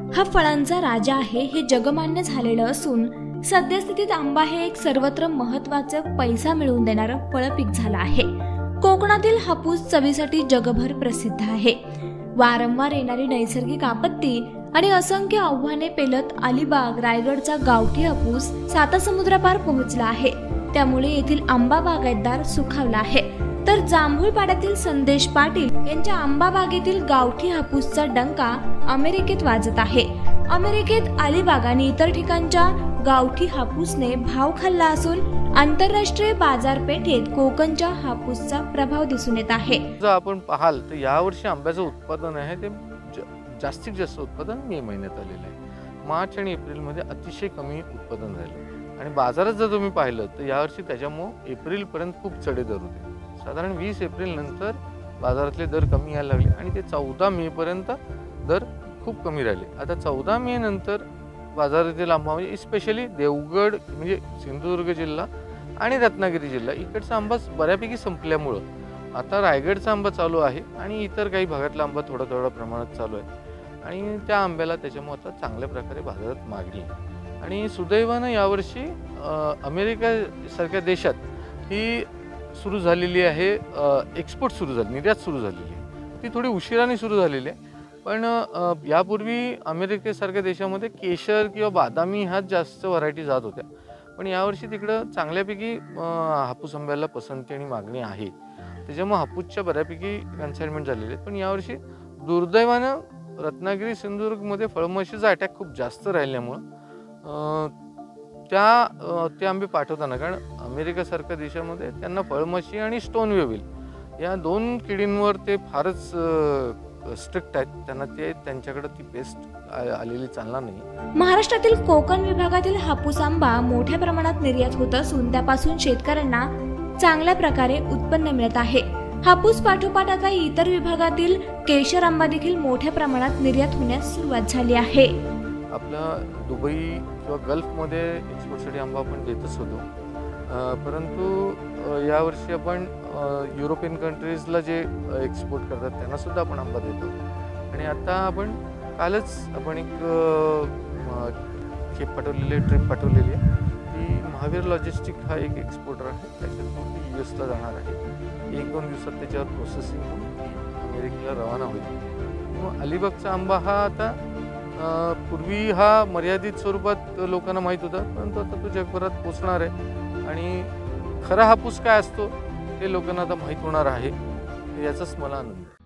हा फळांचा राजा आहे हे जगमान्य झालेलं असून सद्यस्थितीत आंबा हे एक सर्वत्र महत्त्वाचं पैसा मिळवून देणारं फळपीक झालं आहे। कोकणातील हापूस चवीसाठी जगभर प्रसिद्ध आहे। वारंवार येणारी नैसर्गिक आपत्ती आणि असंख्य आव्हाने पेलत अलिबाग रायगडचा गावठी हापूस सातासमुद्रापार पोहोचला आहे। त्यामुळे येथील आंबा बागायतदार सुखावला आहे। तर जांभूळपाड्यातील संदेश पाटील यांच्या आंबा बागेतील गावठी हापूसचा डंका अमेरिकेत वाजत आहे। अमेरिकेत अलिबाग आणि इतर ठिकाणच्या गावठी हापूसने भाव खाल्ला असून आंतरराष्ट्रीय बाजारपेठेत कोकणच्या हापूसचा प्रभाव दिसून येत आहे। जर आपण पाहाल तर यावर्षी आंब्याचं उत्पादन आहे ते जास्तीत जास्त उत्पादन मे महिन्यात आलेलं आहे। मार्च आणि एप्रिल मध्ये अतिशय कमी उत्पादन झाले आणि बाजारात जर तुम्ही पाहिलं तर यावर्षी त्याच्यामुळे एप्रिल पर्यंत खूप चढे दर होते। साधारण 20 एप्रिल नंतर बाजारातले दर कमी यायला लागले आणि ते 14 मे पर्यंत दर खूप कमी राहिले। आता 14 मे नंतर बाजारातील आंबा म्हणजे स्पेशली देवगड म्हणजे सिंधुदुर्ग जिल्हा आणि रत्नागिरी जिल्हा इकडचा आंबा बऱ्यापैकी संपल्यामुळं आता रायगडचा आंबा चालू आहे आणि इतर काही भागातला आंबा थोडा प्रमाणात चालू आहे आणि त्या आंब्याला त्याच्यामुळे आता चांगल्या प्रकारे बाजारात मागणी आहे। आणि सुदैवानं यावर्षी अमेरिका सारख्या देशात ही सुरू झालेली आहे, एक्सपोर्ट सुरू झाली, निर्यात सुरू झालेली आहे। ती थोडी उशिराने सुरू झालेली आहे पण यापूर्वी अमेरिकेसारख्या देशामध्ये केशर किंवा बादामी ह्याच जास्त व्हरायटी जात होत्या पण यावर्षी तिकडं चांगल्यापैकी हापूस आंब्याला पसंती आणि मागणी आहे। त्याच्यामुळे हापूसच्या बऱ्यापैकी कन्साइनमेंट झालेले आहेत पण यावर्षी दुर्दैवानं रत्नागिरी सिंधुदुर्गमध्ये फळमाशीचा अटॅक खूप जास्त राहिल्यामुळं ते आंबे पाठवताना कारण अमेरिकेसारख्या देशामध्ये त्यांना फळमाशी आणि स्टोन वेव्हिल या दोन किडींवर ते फारच स्ट्रिक्ट आहेत, त्यांना त्यांच्याकडे ती पेस्ट आलेली चालणार नाही। महाराष्ट्रातील कोकण विभागातील हापूस आंबा मोठ्या प्रमाणात निर्यात होत असून त्यापासून शेतकऱ्यांना चांगल्या प्रकारे उत्पन्न मिळत आहे। हापूस पाठोपाठ आता इतर विभागातील केशर आंबा देखील मोठ्या प्रमाणात निर्यात होण्यास सुरुवात झाली आहे। आपला दुबई किंवा गल्फमध्ये एक्सपोर्टसाठी आंबा आपण देतच होतो परंतु यावर्षी आपण युरोपियन कंट्रीजला जे एक्सपोर्ट करतात त्यांना सुद्धा आपण आंबा देतो आणि आता आपण कालच आपण एक ट्रिप पाठवलेली आहे ती महावीर लॉजिस्टिक हा एक एक्सपोर्टर आहे, त्याच्यातून ती US ला जाणार आहे। 1-2 दिवसात त्याच्यावर प्रोसेसिंग होऊन अमेरिकेला रवाना होईल। मग अलिबागचा आंबा हा आता पूर्वी हा मर्यादित स्वरूपात लोकांना माहीत होता परंतु आता तो जगभरात पोचणार आहे आणि खरा हापूस काय असतो ते लोकांना आता माहीत होणार आहे, याचाच मला आनंद आहे।